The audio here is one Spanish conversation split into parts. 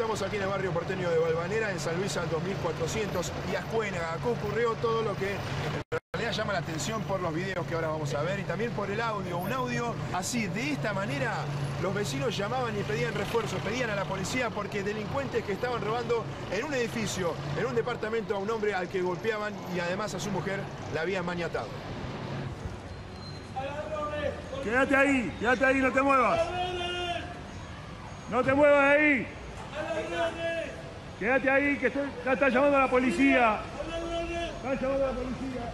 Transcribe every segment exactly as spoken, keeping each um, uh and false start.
Estamos aquí en el barrio porteño de Valvanera, en San Luis al dos mil cuatrocientos y Ascuénaga. Acá ocurrió todo lo que en realidad llama la atención por los videos que ahora vamos a ver y también por el audio. Un audio así, de esta manera, los vecinos llamaban y pedían refuerzos, pedían a la policía porque delincuentes que estaban robando en un edificio, en un departamento, a un hombre al que golpeaban y además a su mujer la habían maniatado. Quédate ahí, quédate ahí, no te muevas. No te muevas de ahí. Quédate ahí, que estoy, ya está llamando a la policía. Está llamando a la policía.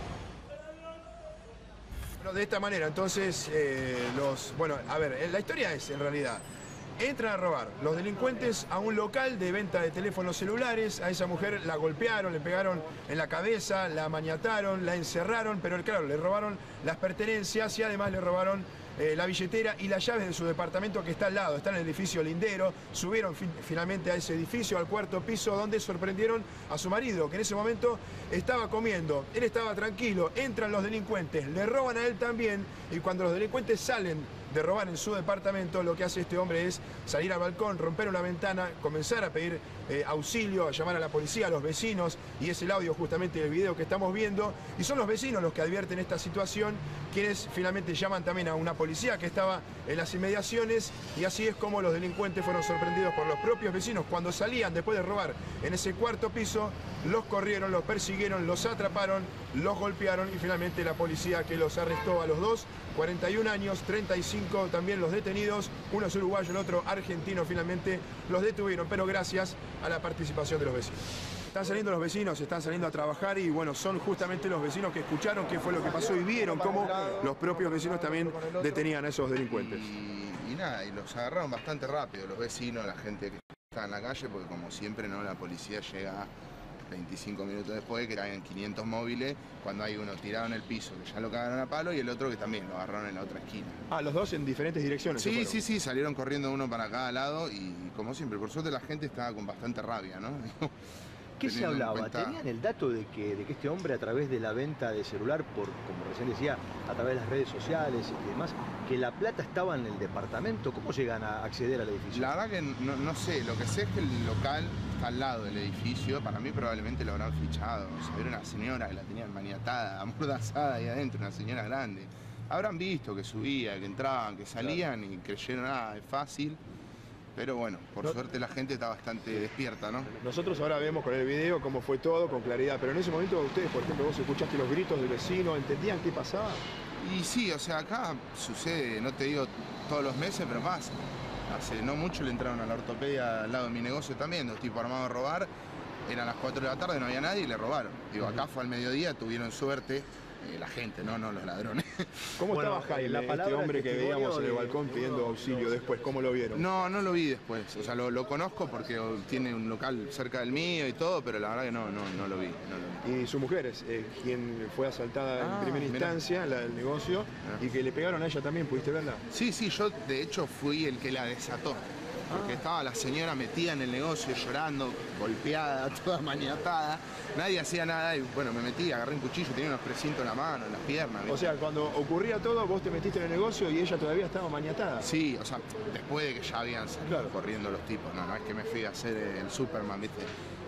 Bueno, de esta manera, entonces, eh, los... Bueno, a ver, la historia es, en realidad, entran a robar los delincuentes a un local de venta de teléfonos celulares. A esa mujer la golpearon, le pegaron en la cabeza, la maniataron, la encerraron, pero claro, le robaron las pertenencias y además le robaron eh, la billetera y las llaves de su departamento que está al lado, está en el edificio lindero. Subieron fin finalmente a ese edificio, al cuarto piso, donde sorprendieron a su marido, que en ese momento estaba comiendo. Él estaba tranquilo, entran los delincuentes, le roban a él también, y cuando los delincuentes salen de robar en su departamento, lo que hace este hombre es salir al balcón, romper una ventana, comenzar a pedir eh, auxilio, a llamar a la policía, a los vecinos, y es el audio justamente del video que estamos viendo, y son los vecinos los que advierten esta situación, quienes finalmente llaman también a una policía que estaba en las inmediaciones, y así es como los delincuentes fueron sorprendidos por los propios vecinos. Cuando salían después de robar en ese cuarto piso, los corrieron, los persiguieron, los atraparon, los golpearon, y finalmente la policía que los arrestó a los dos, cuarenta y un años, treinta y cinco también los detenidos, uno es uruguayo, el otro argentino, finalmente los detuvieron, pero gracias a la participación de los vecinos. Están saliendo los vecinos, están saliendo a trabajar y bueno, son justamente los vecinos que escucharon qué fue lo que pasó y vieron cómo los propios vecinos también detenían a esos delincuentes. Y, y nada, y los agarraron bastante rápido, los vecinos, la gente que está en la calle, porque como siempre, ¿no? La policía llega veinticinco minutos después, que caen quinientos móviles, cuando hay uno tirado en el piso, que ya lo cagaron a palo, y el otro que también lo agarraron en la otra esquina. Ah, los dos en diferentes direcciones. Sí, sí, sí, salieron corriendo uno para cada lado y como siempre, por suerte la gente estaba con bastante rabia, ¿no? ¿Qué se hablaba? Cuenta... ¿Tenían el dato de que, de que este hombre, a través de la venta de celular, por, como recién decía, a través de las redes sociales y demás, que la plata estaba en el departamento? ¿Cómo llegan a acceder al edificio? La verdad que no, no sé, lo que sé es que el local está al lado del edificio, para mí probablemente lo habrán fichado. O sea, era una señora que la tenían maniatada, amordazada ahí adentro, una señora grande. Habrán visto que subía, que entraban, que salían, claro, y creyeron, ah, es fácil. Pero bueno, por no, suerte la gente está bastante despierta, ¿no? Nosotros ahora vemos con el video cómo fue todo, con claridad, pero en ese momento ustedes, por ejemplo, vos escuchaste los gritos del vecino, ¿entendían qué pasaba? Y sí, o sea, acá sucede, no te digo todos los meses, pero pasa. Hace no mucho le entraron a la ortopedia al lado de mi negocio también, dos tipos armados a robar, eran las cuatro de la tarde, no había nadie y le robaron. Digo, acá fue al mediodía, tuvieron suerte. Eh, la gente, no, no los ladrones. ¿Cómo bueno, estaba Jaime, la este hombre que veíamos en el balcón de, pidiendo de auxilio después? ¿Cómo lo vieron? No, no lo vi después. O sea, lo, lo conozco porque tiene un local cerca del mío y todo, pero la verdad que no, no, no lo vi. No lo vi. Y su mujer es eh, quien fue asaltada ah, en primera instancia, la del negocio, ah. y que le pegaron a ella también, ¿pudiste verla? Sí, sí, yo de hecho fui el que la desató. Porque ah. estaba la señora metida en el negocio, llorando, golpeada, toda maniatada. Nadie hacía nada y bueno, me metí, agarré un cuchillo, tenía unos precintos en la mano, en las piernas. ¿viste? O sea, cuando ocurría todo, vos te metiste en el negocio y ella todavía estaba maniatada. Sí, o sea, después de que ya habían salido claro. corriendo los tipos, no, no es que me fui a hacer el Superman, ¿viste?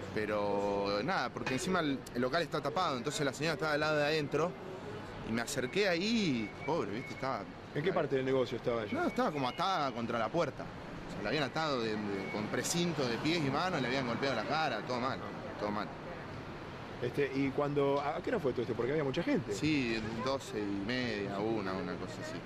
Pero nada, porque encima el, el local está tapado, entonces la señora estaba del lado de adentro y me acerqué ahí, pobre, ¿viste? Estaba... ¿En qué parte del negocio estaba ella? No, estaba como atada contra la puerta. O sea, la habían atado de, de, con precinto de pies y manos, le habían golpeado la cara, todo mal, todo mal. Este, y cuando, ¿a qué hora fue todo esto? Porque había mucha gente. Sí, doce y media, una, una cosa así.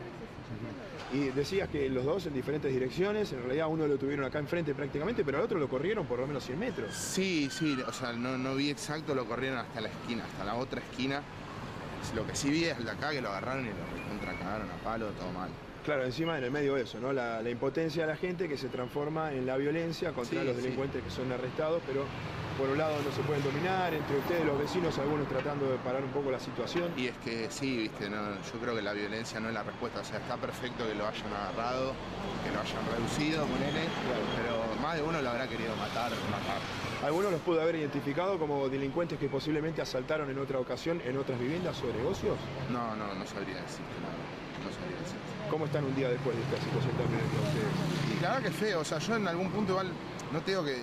Y decías que los dos en diferentes direcciones, en realidad uno lo tuvieron acá enfrente prácticamente, pero al otro lo corrieron por lo menos cien metros. Sí, sí, o sea, no, no vi exacto, lo corrieron hasta la esquina, hasta la otra esquina. Lo que sí vi es el de acá, que lo agarraron y lo contracagaron a palo, todo mal. Claro, encima en el medio de eso, ¿no? La, la impotencia de la gente que se transforma en la violencia contra sí, los delincuentes sí. que son arrestados, pero por un lado no se pueden dominar, entre ustedes los vecinos, algunos tratando de parar un poco la situación. Y es que sí, viste, no, yo creo que la violencia no es la respuesta, o sea, está perfecto que lo hayan agarrado, que lo hayan reducido, ponele, claro. pero más de uno lo habrá querido matar, matar. ¿Algunos los pudo haber identificado como delincuentes que posiblemente asaltaron en otra ocasión en otras viviendas o negocios? No, no, no sabría decirte nada, no sabría decirte. ¿Cómo están un día después de esta situación también entonces? Y la verdad que es feo, o sea, yo en algún punto igual, no te digo que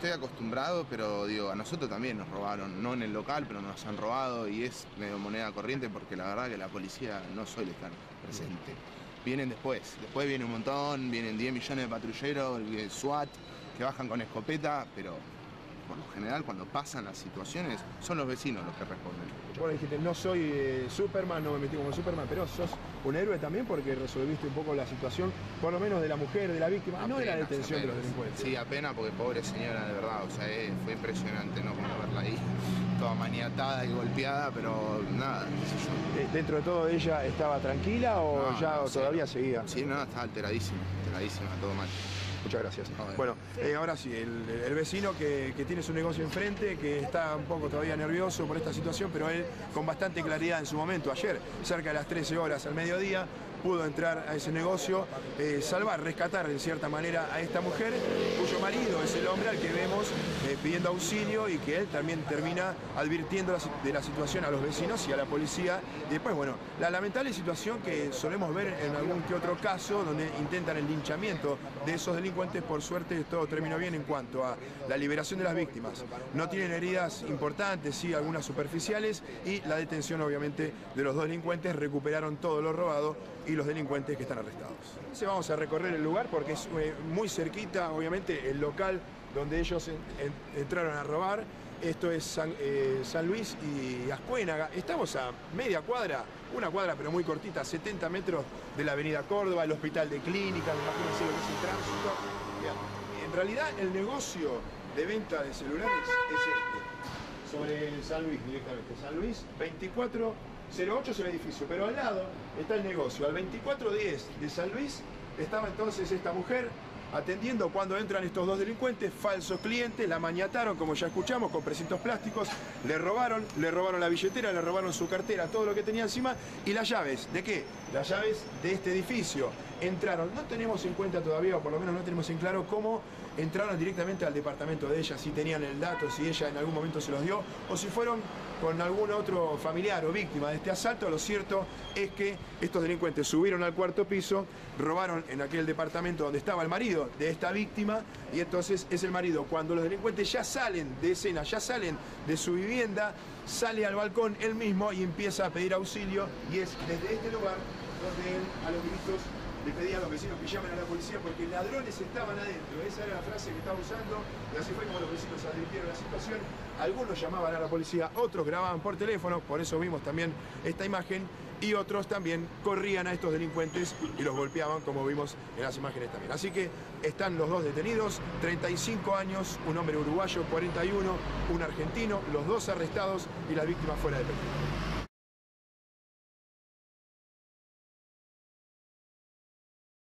estoy acostumbrado, pero digo, a nosotros también nos robaron, no en el local, pero nos han robado y es medio moneda corriente porque la verdad que la policía no suele estar presente. Vienen después, después viene un montón, vienen diez millones de patrulleros, el SWAT, que bajan con escopeta, pero por lo general cuando pasan las situaciones son los vecinos los que responden. Vos dijiste, no soy eh, Superman, no me metí como Superman, pero sos un héroe también porque resolviste un poco la situación, por lo menos de la mujer, de la víctima, apenas, no de la detención apenas. de los delincuentes. Sí, apenas porque pobre señora, de verdad, o sea, eh, fue impresionante, ¿no? Como verla ahí, toda maniatada y golpeada, pero nada, qué sé yo. Eh, ¿Dentro de todo ella estaba tranquila o no, ya no, todavía sí. seguía? Sí, no, estaba alteradísima, alteradísima, todo mal. Muchas gracias. Bueno, eh, ahora sí, el, el vecino que, que tiene su negocio enfrente, que está un poco todavía nervioso por esta situación, pero él con bastante claridad en su momento, ayer, cerca de las trece horas al mediodía, pudo entrar a ese negocio, eh, salvar, rescatar en cierta manera a esta mujer, cuyo marido es el hombre al que vemos eh, pidiendo auxilio y que él también termina advirtiendo la, de la situación a los vecinos y a la policía. Y después, bueno, la lamentable situación que solemos ver en algún que otro caso, donde intentan el linchamiento de esos delincuentes. Por suerte todo terminó bien en cuanto a la liberación de las víctimas. No tienen heridas importantes, sí, algunas superficiales, y la detención obviamente de los dos delincuentes. Recuperaron todo lo robado y los delincuentes que están arrestados. Entonces vamos a recorrer el lugar porque es eh, muy cerquita, obviamente, el local donde ellos en, en, entraron a robar. Esto es San, eh, San Luis y Ascuénaga. Estamos a media cuadra, una cuadra pero muy cortita, setenta metros de la avenida Córdoba, el hospital de clínicas, imagínense lo que es el tránsito. Bien. En realidad el negocio de venta de celulares es este, sobre San Luis directamente. San Luis veinticuatro cero ocho es el edificio, pero al lado está el negocio. Al veinticuatro diez de San Luis estaba entonces esta mujer atendiendo cuando entran estos dos delincuentes, falsos clientes, la maniataron, como ya escuchamos, con precintos plásticos, le robaron, le robaron la billetera, le robaron su cartera, todo lo que tenía encima, y las llaves. ¿De qué? Las llaves de este edificio. Entraron, no tenemos en cuenta todavía, o por lo menos no tenemos en claro cómo entraron directamente al departamento de ella, si tenían el dato, si ella en algún momento se los dio, o si fueron con algún otro familiar o víctima de este asalto. Lo cierto es que estos delincuentes subieron al cuarto piso, robaron en aquel departamento donde estaba el marido de esta víctima, y entonces es el marido, cuando los delincuentes ya salen de escena, ya salen de su vivienda, sale al balcón él mismo y empieza a pedir auxilio, y es desde este lugar donde él a los gritos le pedía a los vecinos que llamen a la policía porque ladrones estaban adentro. Esa era la frase que estaba usando, y así fue como los vecinos advirtieron la situación. Algunos llamaban a la policía, otros grababan por teléfono, por eso vimos también esta imagen, y otros también corrían a estos delincuentes y los golpeaban, como vimos en las imágenes también. Así que están los dos detenidos, treinta y cinco años, un hombre uruguayo, cuarenta y uno, un argentino, los dos arrestados y las víctimas fuera de peligro.